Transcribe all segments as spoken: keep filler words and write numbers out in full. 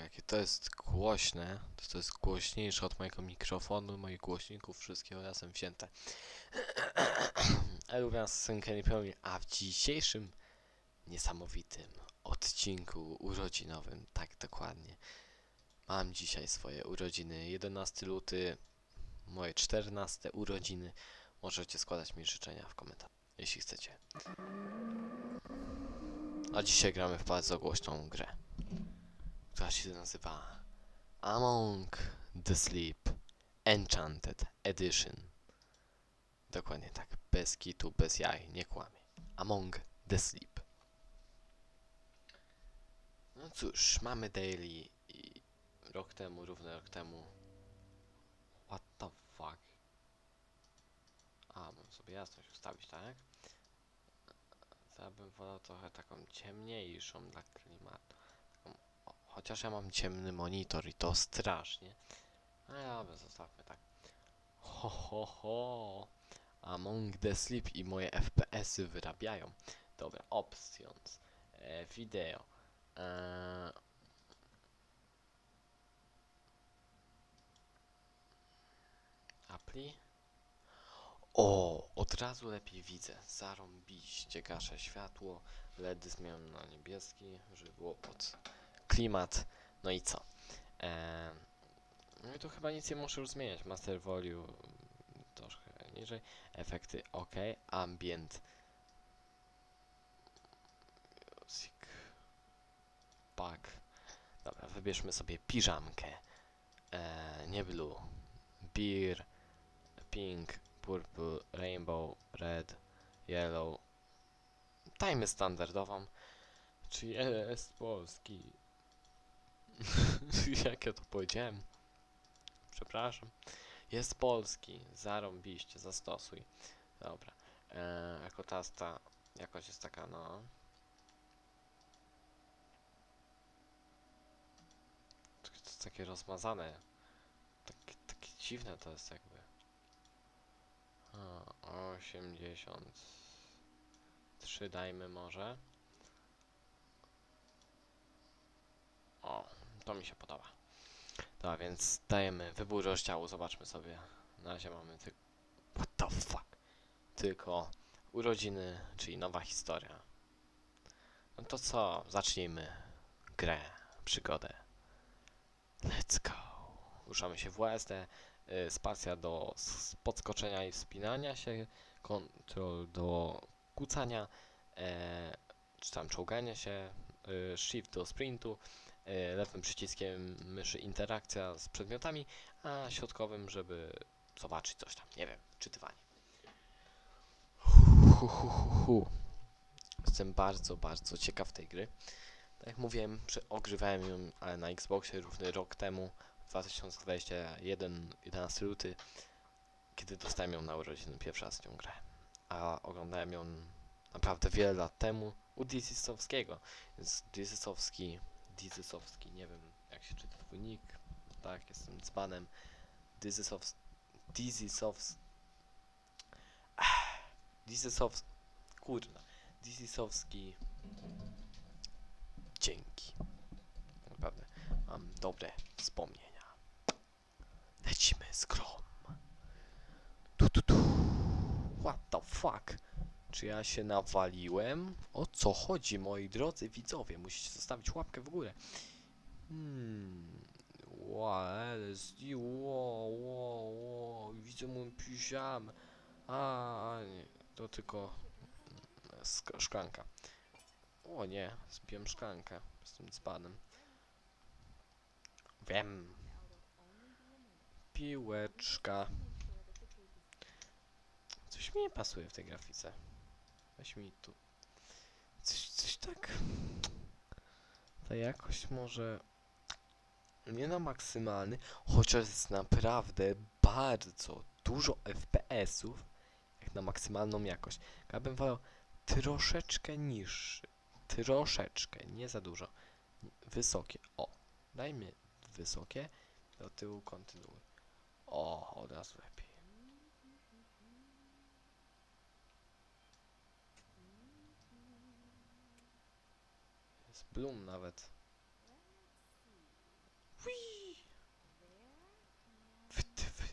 jakie to jest głośne. To, to jest głośniejsze od mojego mikrofonu, moich głośników, wszystkiego razem wzięte. Elwian Synchronii pełni, a w dzisiejszym niesamowitym odcinku urodzinowym, tak dokładnie, mam dzisiaj swoje urodziny. jedenasty luty, moje czternaste urodziny. Możecie składać mi życzenia w komentarzu, jeśli chcecie. A dzisiaj gramy w bardzo głośną grę, która się nazywa Among the Sleep Enchanted Edition. Dokładnie tak, bez kitu, bez jaj, nie kłamie. Among the Sleep. No cóż, mamy daily i rok temu, równy rok temu. What the fuck? A, mam sobie jasność ustawić, tak? Ja bym wolał trochę taką ciemniejszą dla klimatu. Taką, o, chociaż ja mam ciemny monitor i to strasznie. A ja bym zostawmy tak. Ho ho ho. Among the Sleep i moje F P S-y wyrabiają. Dobra, options. E, wideo. E, Appli. O, od razu lepiej widzę. Zarąbiście gaszę światło. L E D y zmieniam na niebieski, żeby było pod klimat. No i co? E, no i tu chyba nic nie muszę już zmieniać. Master Volume troszkę niżej. Efekty ok. Ambient. Music. Pack. Dobra, wybierzmy sobie piżamkę. E, nie blue. Beer. Pink. Purple. Rainbow. Red. Yellow. Dajmy standardową. Czy jest polski? Jak ja to powiedziałem? Przepraszam. Jest polski. Zarąbiście. Zastosuj. Dobra. E, jako tasta jakoś jest taka, no. To jest takie rozmazane. Takie, takie dziwne to jest jakby. A, osiemdziesiąt trzy dajmy może. O, to mi się podoba. Dobra, więc dajemy wybór rozdziału, zobaczmy sobie. Na razie mamy tylko... What the fuck? Tylko urodziny, czyli nowa historia. No to co? Zacznijmy grę, przygodę. Let's go. Ruszamy się w U S D. Y, spacja do podskoczenia i wspinania się. Kontrol do kucania. E, czy tam czołgania się. Y, shift do sprintu. Y, lewym przyciskiem myszy interakcja z przedmiotami, a środkowym, żeby zobaczyć coś tam. Nie wiem, czytywanie. Hu, hu, hu, hu. Jestem bardzo, bardzo ciekaw tej gry. Tak jak mówiłem, ogrywałem ją ale na Xboxie równy rok temu, dwa tysiące dwudziesty pierwszy, jedenasty luty, kiedy dostałem ją na urodziny pierwszy raz tę grę. A oglądałem ją naprawdę wiele lat temu u Dizisowskiego. Więc Dizisowski, Dizisowski, nie wiem jak się czyta twój nick, tak, jestem dzbanem. Dizisowski, Dizisowski, Dizisowski, kurna, Dizisowski. Dzięki. Naprawdę mam dobre wspomnienia. Lecimy z grą. Tu, tu, tu. What the fuck? Czy ja się nawaliłem? O co chodzi, moi drodzy widzowie? Musicie zostawić łapkę w górę. Hmm. Wow, L S D. Wow, wow, wow. Widzę mój piżam. A, nie. To tylko sk szklanka. O nie, zbiłem szklankę. Jestem dzbanem. Wiem. Piłeczka. Coś mi nie pasuje w tej grafice. Weź mi tu. Coś, coś tak. Ta jakość może nie na maksymalny, chociaż jest naprawdę bardzo dużo F P S-ów jak na maksymalną jakość. Ja bym wolał troszeczkę niższy. Troszeczkę, nie za dużo. Wysokie. O, dajmy wysokie. Do tyłu kontynuuj. O, od razu lepiej. Jest Bloom nawet. Ui. Wytywy.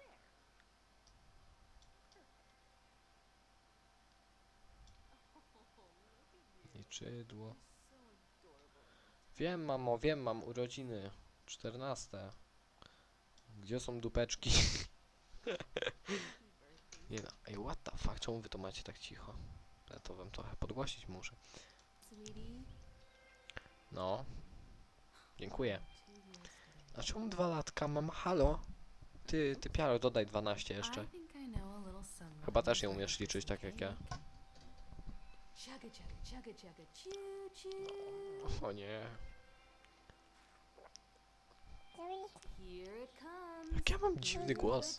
Liczydło. Wiem, mamo, wiem, mam urodziny. czternaste. Gdzie są dupeczki? Nie no, ej, what the fuck, czemu wy to macie tak cicho? Ja to wam trochę podgłosić muszę. No. Dziękuję. A czemu dwa latka mam? Halo? Ty, ty piaro, dodaj dwanaście jeszcze. Chyba też nie umiesz liczyć tak jak ja. O nie. Jak ja mam dziwny głos.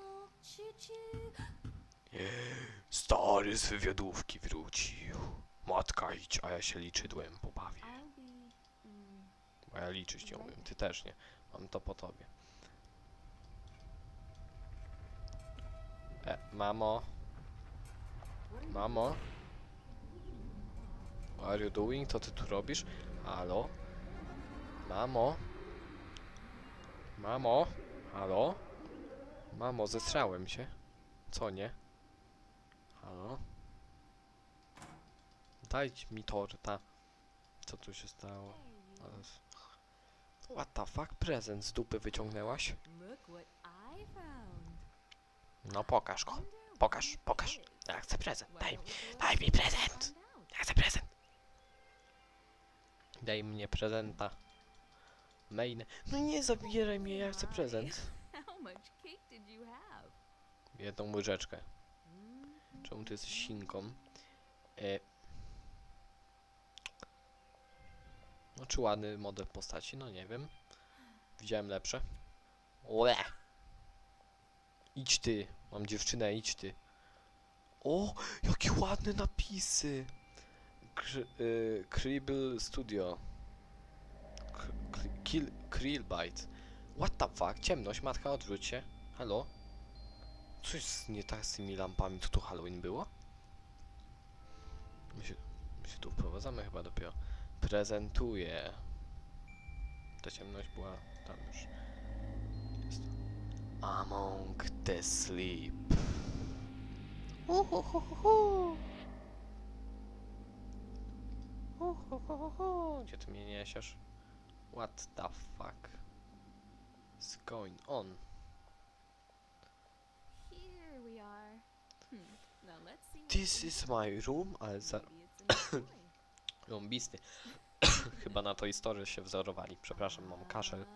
Stary z wywiadówki wrócił. Matka idź, a ja się liczydłem pobawię. Bo ja liczyć nie umiem, ty też nie. Mam to po tobie. E, mamo. Mamo. What are you doing? Co ty tu robisz? Halo? Mamo? Mamo? Halo? Mamo, zesrałem się. Co nie? Halo? Dajcie mi torta. Co tu się stało? What the fuck? Prezent z dupy wyciągnęłaś? No pokaż go. Pokaż, pokaż. Ja chcę prezent. Daj mi, daj mi prezent. Ja chcę prezent. Daj mnie prezenta. Main. No nie zabieraj mnie, ja chcę prezent. Jedną łyżeczkę. Czemu ty jesteś sinką? E... No czy ładny model postaci? No nie wiem. Widziałem lepsze. Łe! Idź ty. Mam dziewczynę, idź ty. O! Jakie ładne napisy! Kr y Kribble Studio. Kill Krillbite. What the fuck? Ciemność, matka, odwróć się. Halo? Coś jest nie tak z tymi lampami, co tu Halloween było? My się, my się tu wprowadzamy chyba dopiero. Prezentuję. Ta ciemność była tam już. Jest. Among the Sleep. Uhuhuhu. Uhuhuhu. Gdzie ty mnie niesiesz? What the fuck is going on? This is my room, ale za... Rąbisty. Chyba na Toy Story się wzorowali. Przepraszam, mam kaszel.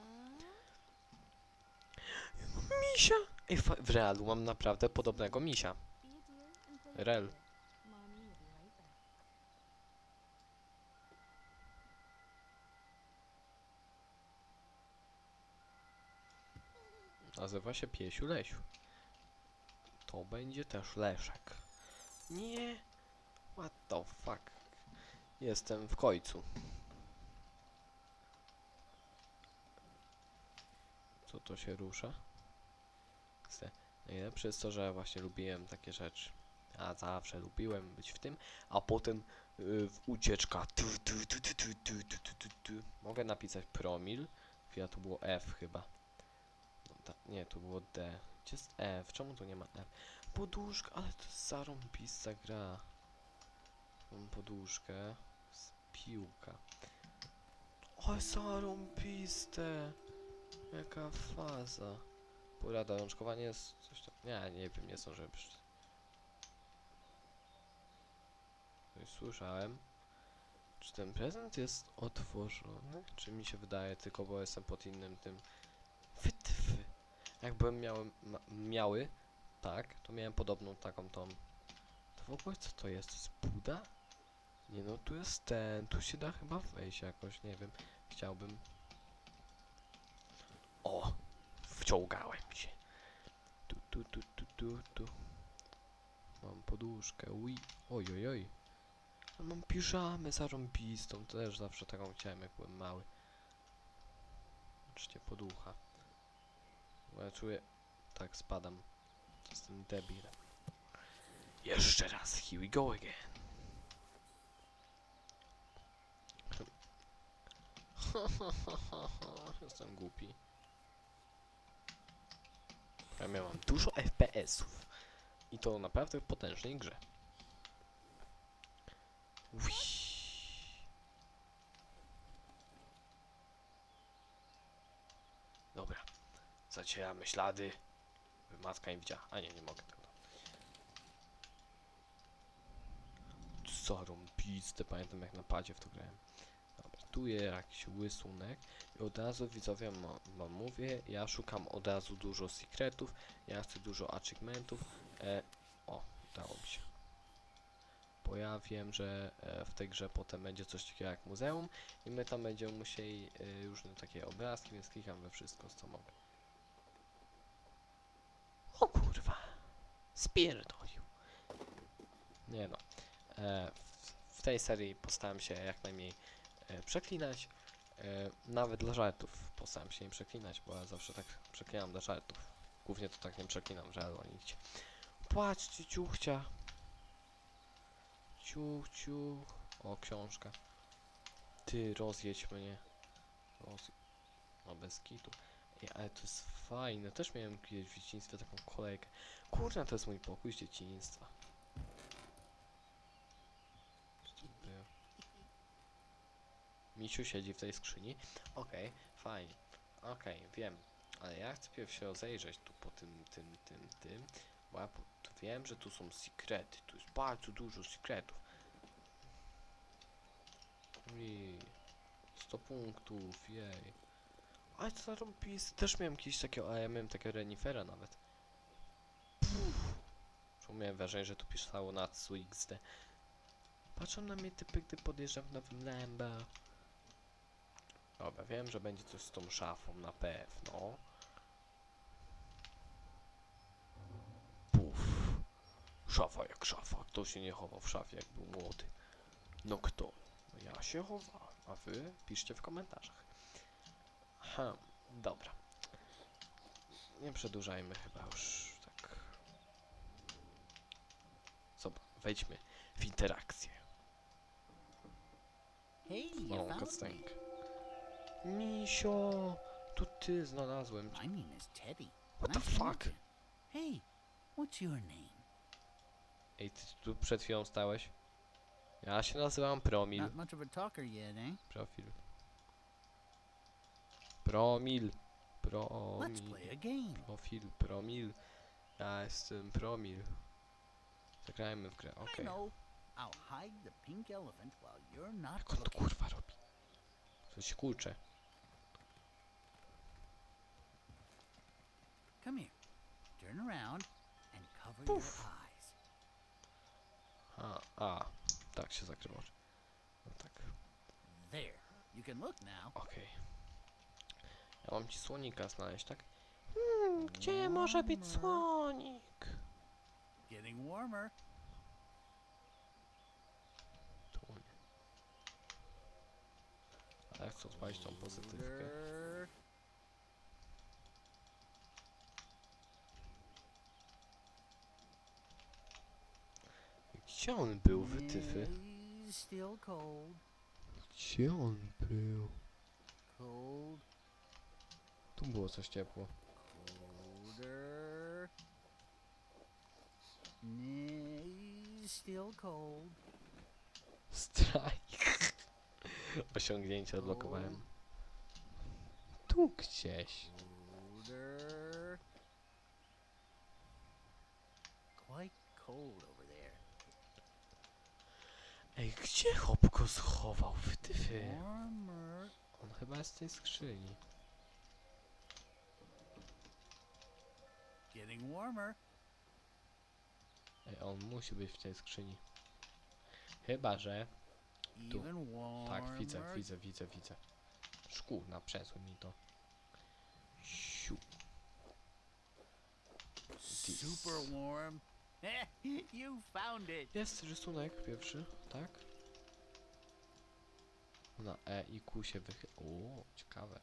Misia! Ej, w realu mam naprawdę podobnego misia. Rel. Nazywa się Piesiu Lesiu. To będzie też Leszek. Nie. What the fuck. Jestem w końcu. Co to się rusza? Najlepsze jest to, że właśnie lubiłem takie rzeczy. Ja zawsze lubiłem być w tym, a potem yy, w ucieczka. Tu, tu, tu, tu, tu, tu, tu, tu, tu, tu. Mogę napisać promil. Chwila, to było F chyba. No, ta, nie, to było D. Gdzie jest F? Czemu tu nie ma F? Poduszka, ale to jest zarąbista gra. Mam poduszkę. Piłka. O, zarąbiste. Jaka faza. Porada, rączkowanie jest coś tam. Nie, nie wiem, nie zdążyłem już. Coś słyszałem. Czy ten prezent jest otworzony? Czy mi się wydaje, tylko bo jestem pod innym tym. Wytwy. Jakbym miałem, ma, miały, tak, to miałem podobną taką tą. To w ogóle co to jest? To jest Buda? Nie no, tu jest ten, tu się da chyba wejść jakoś, nie wiem. Chciałbym. O! Wciągałem się. Tu, tu, tu, tu, tu, tu. Mam poduszkę, ui. Oj, oj, oj. A mam piżamę zarąbistą, też zawsze taką chciałem, jak byłem mały. Patrzcie, poducha. Bo ja czuję... Tak, spadam. To jestem debilem. Jeszcze raz, here we go again. Jestem głupi. Ja miałam dużo F P S-ów. I to naprawdę w potężnej grze. Ui. Dobra. Zacieramy ślady. By matka nie widziała. A nie, nie mogę tego. Zarąbiste. Pamiętam jak na padzie w to grałem. Dobra, tu jest jakiś rysunek. I od razu widzowie wam mówię, ja szukam od razu dużo secretów. Ja chcę dużo achievementów. E, o, udało mi się. Bo ja wiem, że e, w tej grze potem będzie coś takiego jak muzeum. I my tam będziemy musieli e, różne takie obrazki, więc klikam we wszystko, co mogę. O kurwa. Spierdolił. Nie no. E, w, w tej serii postaram się jak najmniej e, przeklinać. E, nawet dla żartów postaram się nie przeklinać, bo ja zawsze tak przeklinam dla żartów. Głównie to tak nie przeklinam, że nigdzie. Patrzcie, ciuchcia. Ciuch, ciuch. O, książka. Ty, rozjedź mnie. Roz... No, bez kitu. Ej, ale to jest fajne. Też miałem kiedyś w dzieciństwie taką kolejkę. Kurna, to jest mój pokój z dzieciństwa. Misiu siedzi w tej skrzyni. Okej, okay, fajnie. Okej, okay, wiem. Ale ja chcę pierw się rozejrzeć tu po tym, tym, tym, tym. Bo ja po, tu wiem, że tu są sekrety. Tu jest bardzo dużo sekretów. I sto punktów, jej. Ale co robisz? Też miałem kiedyś takiego, a ja miałem takiego renifera nawet. Pff. Miałem wrażenie, że tu pisało Natsu X D. Patrzą na mnie typy, gdy podjeżdżam w nowym Lambo. Dobra, wiem, że będzie coś z tą szafą, na pewno. Puf. Szafa jak szafa. Kto się nie chował w szafie, jak był młody? No kto? No ja się chowałem, a wy piszcie w komentarzach. Ha, dobra. Nie przedłużajmy chyba już tak. Zobacz, wejdźmy w interakcję. Małą kastenkę. Misio, tu ty znalazłem. My name is Teddy. What the Nice to meet fuck? you. Hey, what's your name? Ej, ty tu przed chwilą stałeś? Ja się nazywam Promil. Not much of a talker yet, eh? Profil. Promil. Let's Promil. play a game. Profil. Promil. Ja jestem Promil. Zagrajmy w grę, okej. I Okay. know. I'll hide the pink elephant while you're not Jak on to looking. kurwa robi? To się kurczę. Come here. Turn around and cover Puf. your eyes. A, a. Tak się zakrywa. No tak. There. You can look now. Okej. Okay. Ja mam ci słonika znaleźć, tak? Hmm, gdzie może być słonik? Getting warmer. Tu nie. Ale ja chcę odpalić tą pozytywkę. Colder. Gdzie on był, wytyfy? Is still cold. Gdzie on był? Cold. Tu było coś ciepło. Colder. Is still cold. Strajk. Osiągnięcie odblokowałem. Tu gdzieś. Colder. Quite cold over there. Ej, gdzie hop go schował, wytyfy? Warmer. On chyba jest w tej skrzyni. Getting warmer. Ej, on musi być w tej skrzyni. Chyba, że... Tu. Even warmer. Tak, widzę, widzę, widzę, widzę. Szkółna, przesuń mi to. Siu. Super warm. You found it. Jest rysunek pierwszy, tak? Na E i Q się wychyla. O, ciekawe.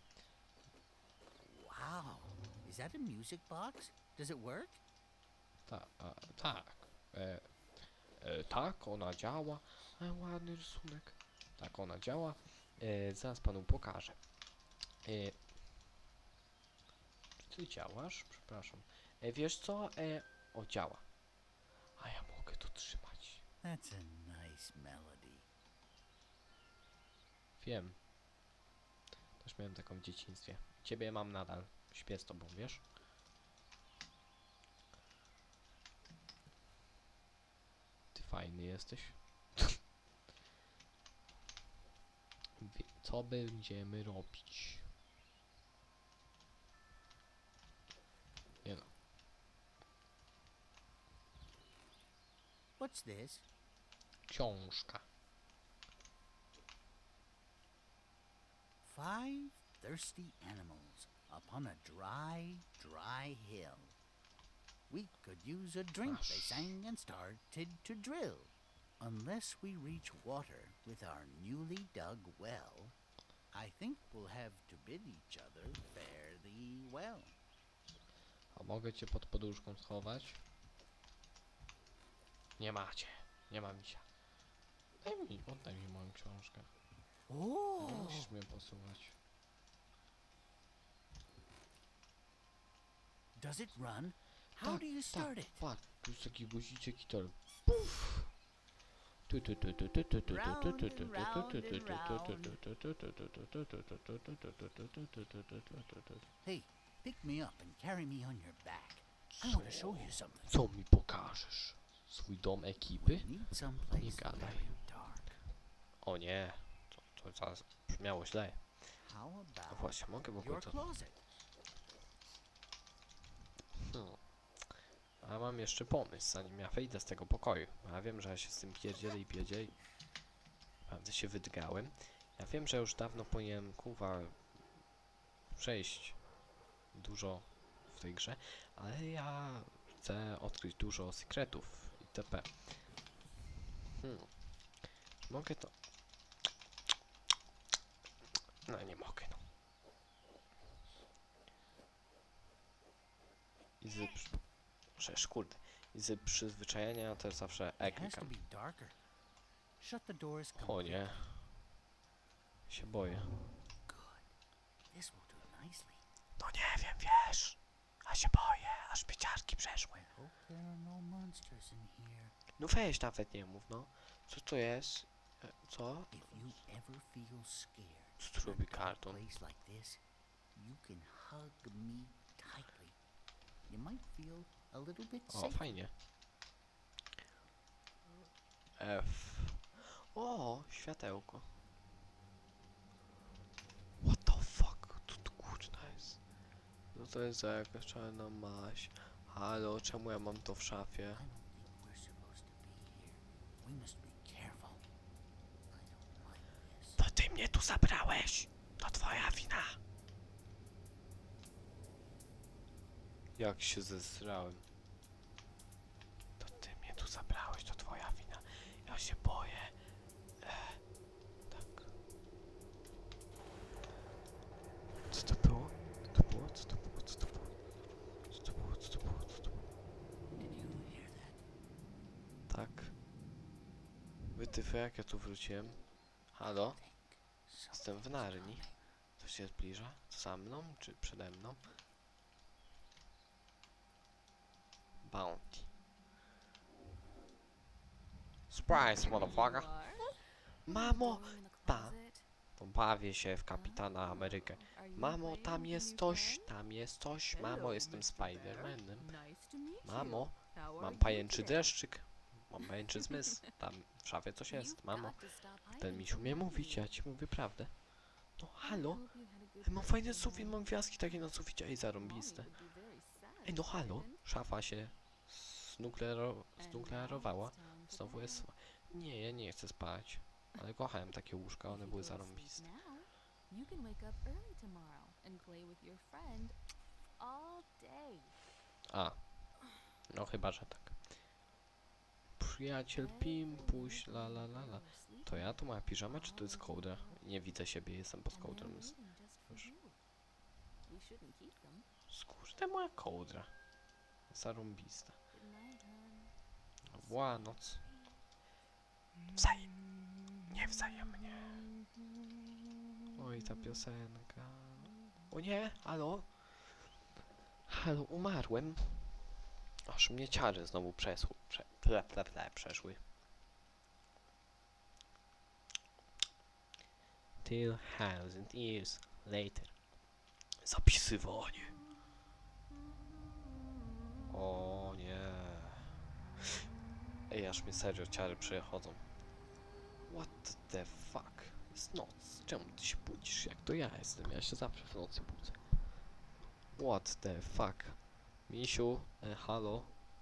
Wow. Is that a music box? Does it work? Ta, a, tak. E, e, tak, ona działa. E, ładny rysunek. Tak, ona działa. E, zaraz panu pokażę. E, czy ty działasz? Przepraszam. E, wiesz co? E, o, działa. A ja mogę to trzymać. That's a nice melody. Wiem. Też miałem taką w dzieciństwie. Ciebie mam nadal. Śpię z tobą, wiesz? Ty fajny jesteś. Wie- Co będziemy robić? Nie no. What's this? Książka. Five thirsty animals upon a dry, dry hill. We could use a drink, they Gosh. sang and started to drill. Unless we reach water with our newly dug well, I think we'll have to bid each other fare thee well. A mogę cię pod poduszką schować? Nie macie. Nie ma misia. Daj mi, oddaj mi moją książkę. Nie Oh, musisz mnie posuwać. does it run? How do you start it? Patrz, tu jest taki guziczek i to puf! Tu, tu, tu, tu, tu, tu, tu, tu, tu, tu, tu, tu, tu, tu, tu, tu, tu, tu. Hey, pick me up and carry me on your back. I want to show you something. Co mi pokażesz? Swój dom ekipy? We need someplace Nie gadaj. very dark. O nie, to, to zaraz brzmiało źle. How No about właśnie, mogę w ogóle your to... closet? Hmm. A mam jeszcze pomysł, zanim ja wyjdę z tego pokoju. Ja wiem, że ja się z tym pierdzielę i biedzie i naprawdę się wydgałem. Ja wiem, że już dawno powinienem, kurwa, przejść dużo w tej grze, ale ja chcę odkryć dużo sekretów itp. Hmm. Czy mogę to... No nie mogę, no. I z... Przecież kurde. I z przyzwyczajenia też zawsze E It has to klikam. be darker. Shut the doors O completely. nie. Się boję. Good. This will do nicely. No nie wiem, wiesz. A się boję, aż pieciarki przeszły. I hope there are no monsters in here. No weź, nawet nie mów, no. Co to jest? E, Co? If you ever feel scared Co tu in a robi dark karton? place like this, you can hug me tightly. You might feel a little bit O, safer. fajnie. F. O, światełko. What the fuck? Co to kurczna jest? No to jest za jakaś czarna maś. Halo, czemu ja mam to w szafie? I don't think we're supposed to be here. We must be careful. I don't like this. To ty mnie tu zabrałeś! To twoja wina! Jak się zesrałem. To ty mnie tu zabrałeś, to twoja wina. Ja się boję. E, tak. Co to było? Co to było? Co to było? Co to było? Co to było? Co to było? Co to było? Did you hear that? Tak. Wytyfy, jak ja tu wróciłem. Halo? Think Jestem w something's Narni. coming. To się zbliża? Za mną, czy przede mną? Bounty. Surprise, motherfucker! Mamo! Ta! Pobawię się w Kapitana Amerykę. Mamo, tam jest coś, tam jest coś. Mamo, jestem Spider-Manem. Mamo, mam pajęczy dreszczyk. Mam pajęczy zmysł. Tam w szafie coś jest. Mamo, ten misiu umie mówić, ja ci mówię prawdę. No halo? Ej, mam fajny sufit, mam gwiazdki takie na suficie. Ej, zarąbiste. Ej, no halo? Szafa się znuklearo znuklearowała. Znowu jest... Nie, ja nie chcę spać. Ale kochałem takie łóżka, one były zarąbiste. You can wake up early tomorrow and play with your friend all day. A. No chyba, że tak. Przyjaciel Pimpuś, la la la la. To ja? To moja piżama, czy to jest kołdra? Nie widzę siebie, jestem pod kołdrą. Jest... Już. We shouldn't keep them. Skurde, moja kołdra. Zarąbista. Good night, hon. Włanoc. Wzajem... Nie wzajemnie. Oj, ta piosenka. O nie, halo? Halo, umarłem. Aż mnie ciary znowu przesły. Prze ple, ple, ple, przeszły. Two thousand years later. Zapisywanie. O nie. Ej, aż mi serio ciary przychodzą. What the fuck? Jest noc. Czemu ty się budzisz? Jak to ja jestem? Ja się zawsze w nocy budzę. What the fuck? Misiu, e, halo?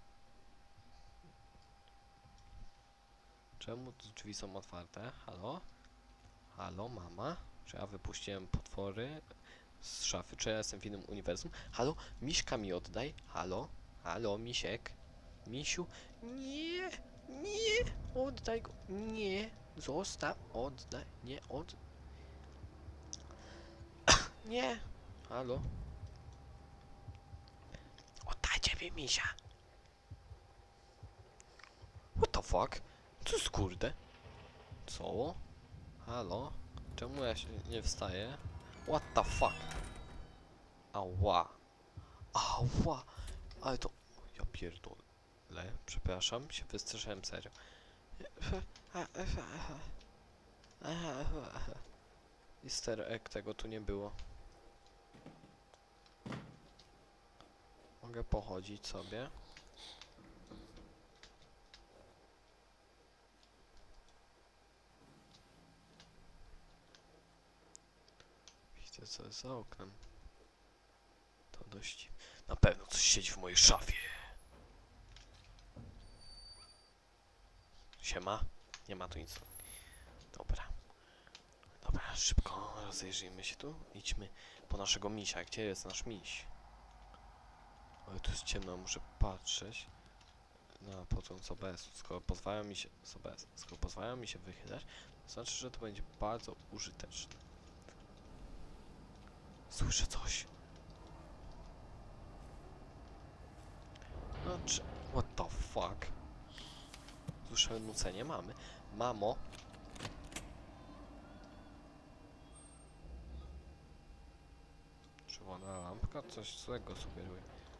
Czemu tu drzwi są otwarte? Halo? Halo, mama? Czy ja wypuściłem potwory z szafy? Czy ja jestem w innym uniwersum? Halo? Miśka mi oddaj? Halo? Halo, misiek? Misiu? Nie! Nie! Oddaj go! Nie! Zostaw! Oddaj! Nie! Od... Nie! Halo? Oddajcie mi misia! What the fuck? Co jest kurde? Co? Halo? Czemu ja się nie wstaję? What the fuck? Ała. Ała. Ale to... Ja pierdolę. Przepraszam, się wystraszyłem serio. Easter egg tego tu nie było. Mogę pochodzić sobie. Widzę co jest za oknem. To dość... Na pewno coś siedzi w mojej szafie. Siema? Nie ma tu nic. Dobra. Dobra, szybko rozejrzyjmy się tu. Idźmy po naszego misia. Gdzie jest nasz miś? Ale tu jest ciemno, muszę patrzeć na potąd z O B S. Skoro pozwalają mi się z O B S, skoro pozwalają mi się wychylać, to znaczy, że to będzie bardzo użyteczne. Słyszę coś. No czy... What the fuck? Słyszę nucenie mamy. Mamo. Czerwona lampka? Coś złego sugeruje.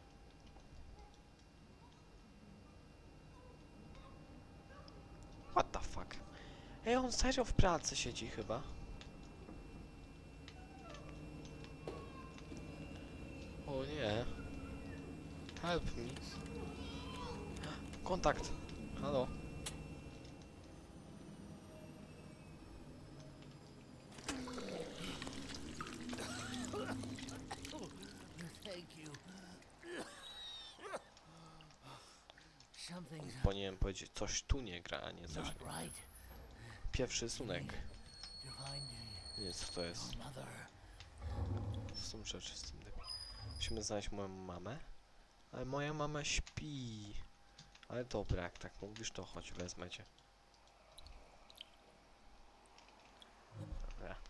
What the fuck? Ej, on serio w pracy siedzi chyba. O nie. Help me. Kontakt. Halo. Thank you. Something's Powinienem powiedzieć, coś tu nie gra, a nie coś. not right. Pierwszy rysunek. To find Nie wiem co to jest. your mother. To są rzeczy z tym. Musimy znaleźć moją mamę. Ale moja mama śpi. Ale dobra, jak tak mówisz, to chodź, wezmę cię. Dobra.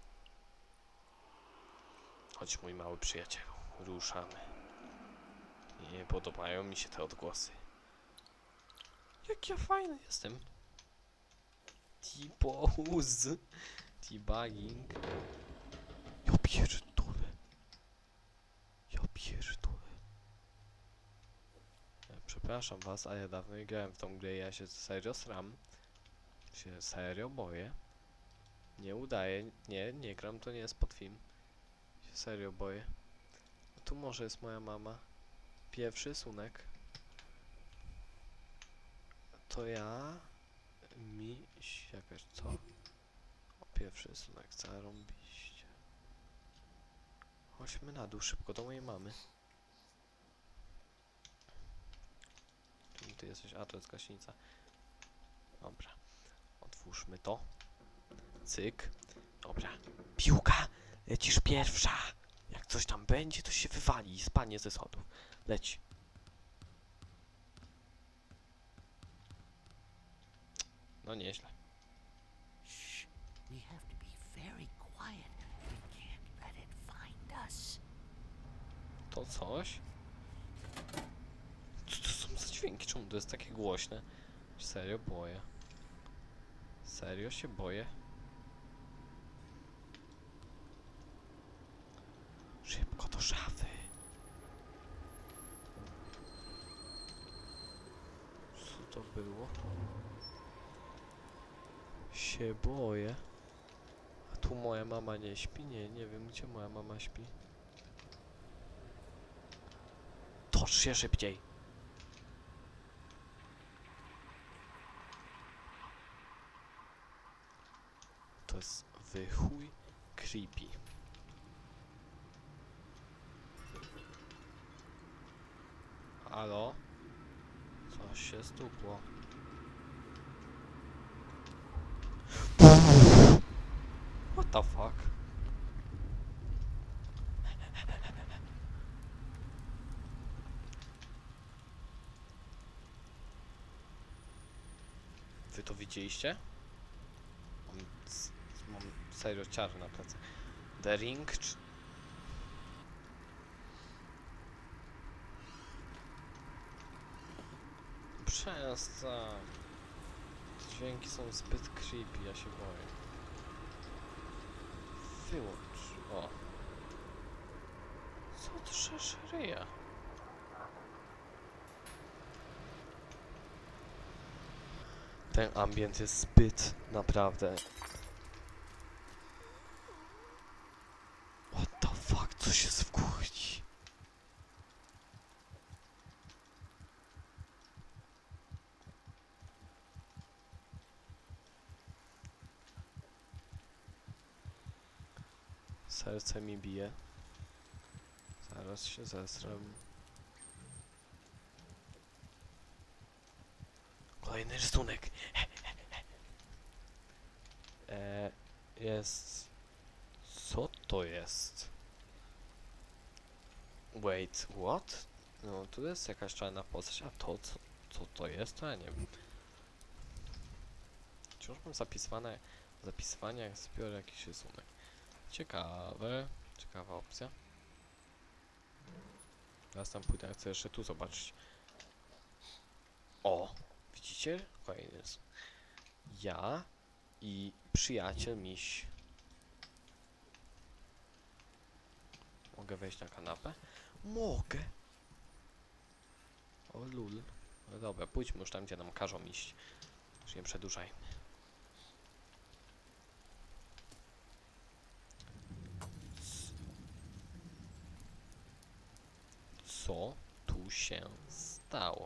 Chodź, mój mały przyjacielu. Ruszamy. Nie podobają mi się te odgłosy. Jak ja fajny jestem. T-pose. T-bugging. Ja pierdolę. Ja pierdolę. Ja przepraszam was, ale ja dawno nie grałem w tą grę i ja się serio sram. Się serio boję. Nie udaje. Nie, nie gram, to nie jest pod film. Się serio boję. A tu może jest moja mama. Pierwszy sunek. To ja... Miś... Jakaś co? O, pierwszy sunek, zarąbiście. Chodźmy na dół, szybko do mojej mamy. Czemu ty jesteś? A, to jest gaśnica. Dobra. Otwórzmy to. Cyk. Dobra. Piłka! Lecisz pierwsza! Jak coś tam będzie, to się wywali i spadnie ze schodów. Leć. No nieźle. Shh. We have to be very quiet. We can't let it find us. To coś? Co to są za dźwięki? Czemu to jest takie głośne? Serio boję. Serio się boję. było? Się boję. A tu moja mama nie śpi? Nie, nie wiem gdzie moja mama śpi. Tocz się szybciej! To jest wychuj creepy. Halo? Coś się stukło. What the fuck? Wy to widzieliście? Mam, s- mam serio ciary na plecy. The Ring czy... Przestań. Te dźwięki są zbyt creepy, ja się boję. Wyłącz. O. Co to szeryja? Ten ambient jest zbyt, naprawdę. What the fuck, coś jest w kuchni. Serce mi bije. Zaraz się zesram. Kolejny rysunek. e, jest... Co to jest? Wait, what? No, tu jest jakaś czarna postać, a to co, co to jest? To ja nie wiem. Wciąż mam zapisywane, zapisywanie jak zbiorę jakiś rysunek. Ciekawe, ciekawa opcja. Teraz tam pójdę, chcę jeszcze tu zobaczyć. O! Widzicie? Kolejny jest. Ja i przyjaciel miś. Mogę wejść na kanapę? Mogę! O lul. No dobra, pójdźmy już tam, gdzie nam każą iść. Już nie przedłużajmy. Co tu się stało?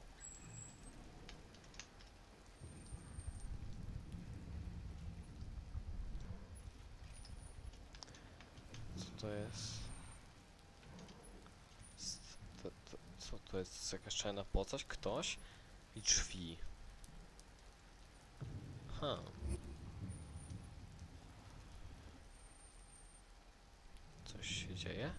Co to jest? S- To, to, co to jest? To jest jakaś czarna postać? Ktoś? I drzwi. Ha. Coś się dzieje?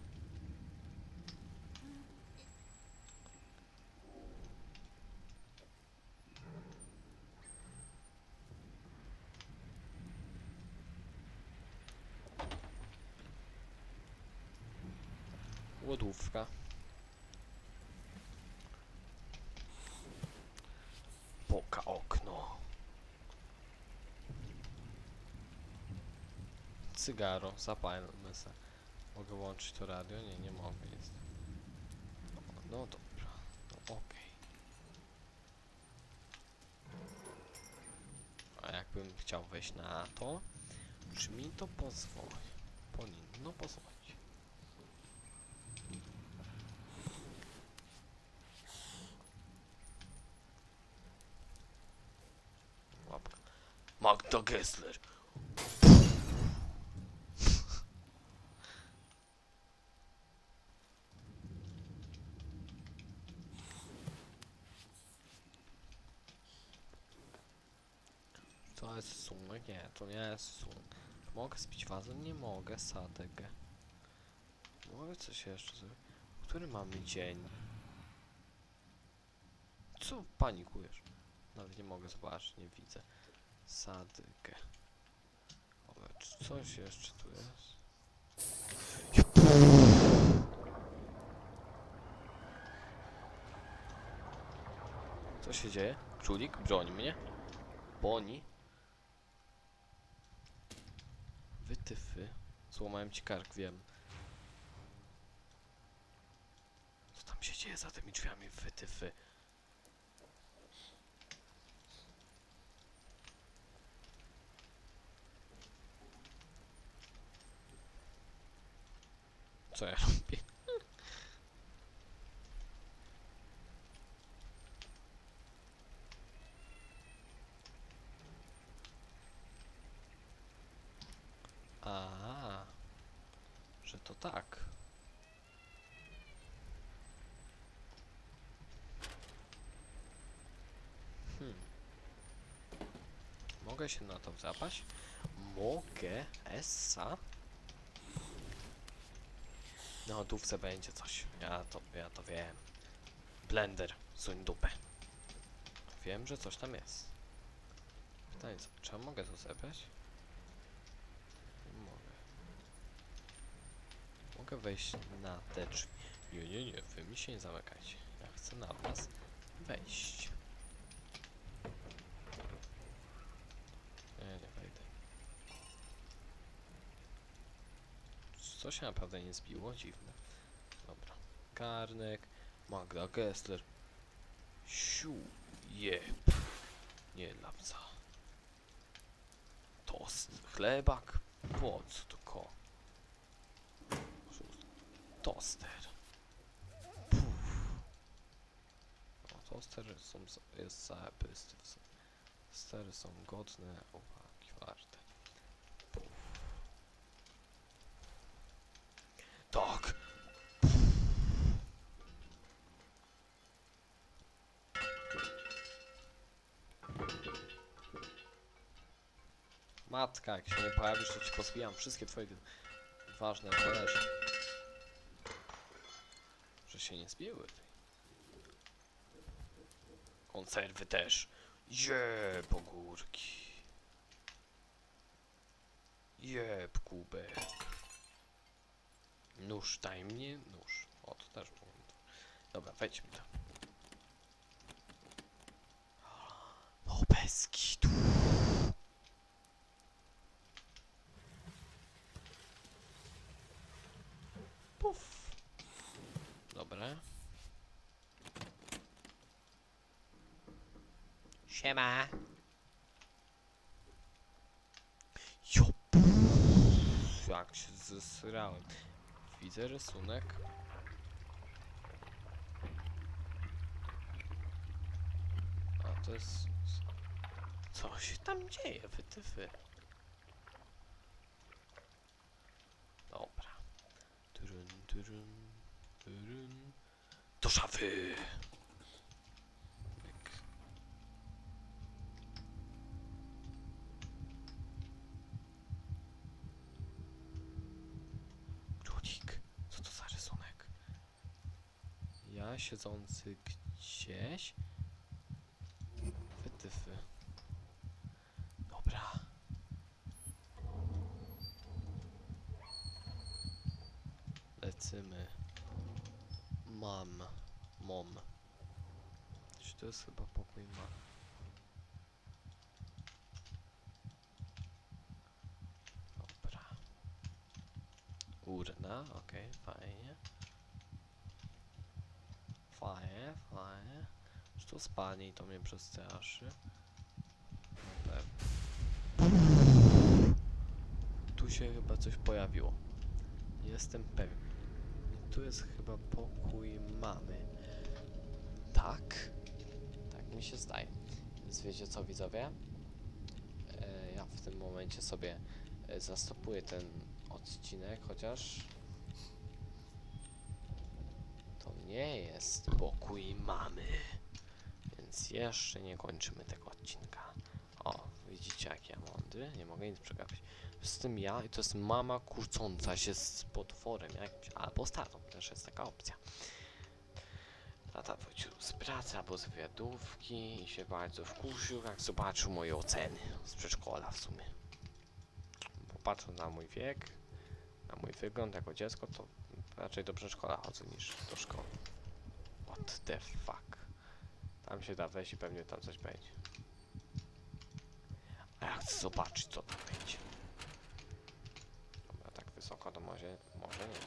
Lodówka. Poka okno. Cygaro, zapalmy se. Mogę łączyć to radio? Nie, nie mogę, jest. No, no dobra, no okej. A jakbym chciał wejść na to, czy mi to pozwoli? Powinno pozwolić. Łapka. Magda Gessler. To jest sumek? Nie, to nie jest sumek. Mogę spić wazę? Nie mogę, sadek. Mogę coś jeszcze zrobić? Który mamy dzień? Co panikujesz? Nawet nie mogę zobaczyć, nie widzę. Sadkę. Ale czy coś jeszcze tu jest? Co się dzieje? Królik, broń mnie. Boni. Wytyfy. Złamałem ci kark, wiem. Co tam się dzieje za tymi drzwiami? Wytyfy. Co ja robię? A, że to tak. Hmm. Mogę się na to zapaść? Mogę? Essa? Na lodówce będzie coś. Ja to, ja to wiem. Blender, suń dupę. Wiem, że coś tam jest. Pytanie, co, czy ja mogę to zebrać? Nie mogę. Mogę wejść na te drzwi. Nie, nie, nie, wy mi się nie zamykajcie. Ja chcę na was wejść. Nie, nie wejdę. Co się naprawdę nie zbiło? Dziwne. Dobra. Garnek. Magda Gessler. Siu. Jeb. Nie dla psa. Tost. Chlebak. Po co to ko? Toster. Puf. No, tostery są, jest zajebisty. Tostery są godne uwagi, warte. Puf. Tak. Matka, jak się nie pojawisz, to ci pozbijam wszystkie twoje ważne talerze. Że się nie zbiły. Konserwy też. Jeb, ogórki. Jeb, kubek. Nóż, daj mnie nóż. O, to też było. Dobra, wejdźmy tam. No, bez kitu. Puf. Dobra. Siema. Jo, puf, jak się zesrałem. Widzę rysunek. A to jest... Co się tam dzieje, wytyfy? Dobra. Turun, turun, turun. Do szafy! Pyk. Rudik, co to za rysunek? Ja siedzący gdzieś? Wytyfy. Dobra. Lecymy. Mam. Mom. Czy to jest chyba pokój ma? Dobra. Urna, okej, okay, fajnie. Fajnie, fajnie. Czy to spanie i to mnie przestraszy? Na pewno. Tu się chyba coś pojawiło. Jestem pewien. Tu jest chyba pokój mamy. Tak? Tak mi się zdaje. Więc wiecie co, widzowie? E, ja w tym momencie sobie e, zastopuję ten odcinek, chociaż to nie jest pokój mamy. Więc jeszcze nie kończymy tego odcinka. O, widzicie jak ja mądry? Nie mogę nic przegapić. Z tym ja i to jest mama kłócąca się z potworem jakimś, albo z tatą, też jest taka opcja. Tata wrócił z pracy albo z wywiadówki i się bardzo wkurzył, jak zobaczył moje oceny z przedszkola w sumie. Popatrząc na mój wiek, na mój wygląd jako dziecko, to raczej do przedszkola chodzę niż do szkoły. What the fuck? Tam się da wejść i pewnie tam coś będzie. A ja chcę zobaczyć, co tam będzie. Dobra, tak wysoko to może, może nie.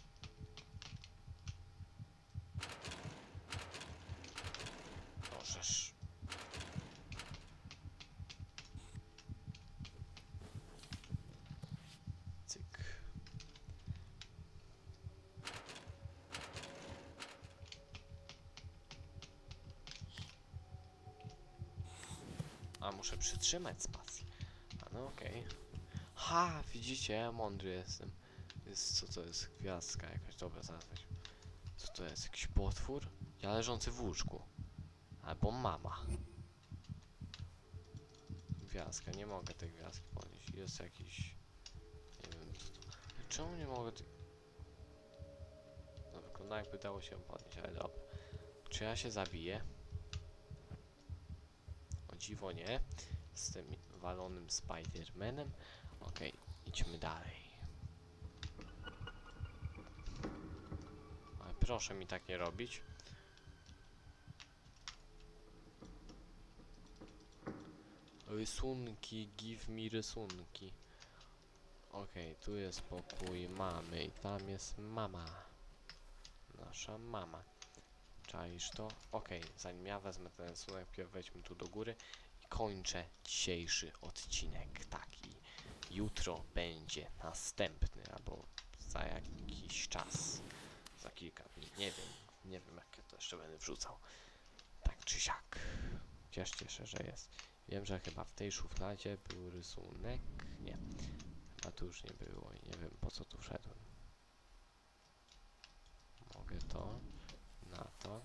Możesz. A, muszę przytrzymać spację. A no okej. Okay. Ha, widzicie, ja mądry jestem. Jest, co to jest? Gwiazdka jakaś. Dobra, zaraz weź. Co to jest? Jakiś potwór? Ja leżący w łóżku. Albo mama. Gwiazdka, nie mogę tej gwiazdki podnieść. Jest jakiś... Nie wiem co to... Czemu nie mogę tej... No wygląda jakby dało się ją podnieść, ale dobra. Czy ja się zabiję? O dziwo nie. Z tym walonym Spidermanem. Okej, okay, idźmy dalej. Ale proszę mi tak nie robić. Rysunki, give me rysunki. Okej, okay, tu jest pokój mamy i tam jest mama. Nasza mama. Czaisz to? Okej, okay, zanim ja wezmę ten rysunek, pierw wejdźmy tu do góry i kończę dzisiejszy odcinek. Taki. Jutro będzie następny, albo za jakiś czas. Za kilka dni. Nie wiem. Nie wiem, jak ja to jeszcze będę wrzucał. Tak czy siak. Cieszcie się, że jest. Wiem, że chyba w tej szufladzie był rysunek. Nie. Chyba tu już nie było i nie wiem, po co tu wszedłem. Mogę to. Na to.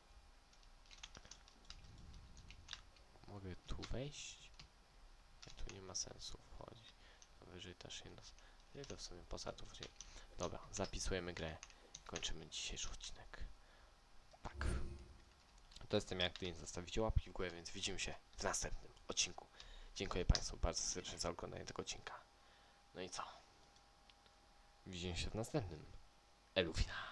Mogę tu wejść? Nie, tu nie ma sensu wchodzić. A wyżej też nie nas. Ile to w sumie poza tu wzięli? Dobra, zapisujemy grę. Kończymy dzisiejszy odcinek. Tak. To jestem jak ty nie zostawicie łapki w górę, więc widzimy się w następnym odcinku. Dziękuję Państwu bardzo serdecznie za oglądanie tego odcinka. No i co? Widzimy się w następnym. Elufina.